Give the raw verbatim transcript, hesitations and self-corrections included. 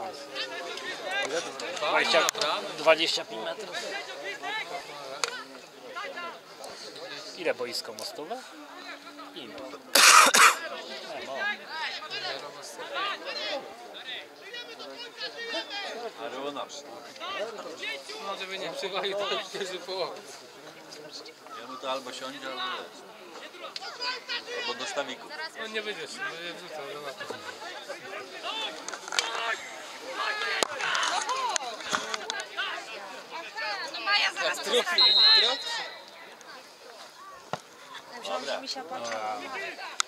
dwadzieścia, dwadzieścia pięć metrów. Ile boisko mostowe? Ile? Ale ona No, żeby nie przywalił to pierwszy połowy. ja mu to albo siądzie, albo jest. Albo do stawiku. On nie będzie, nie wrzucał do laty. No Maja zaraz Trup, postawi. trup. Myślałam, że mi się patrzy.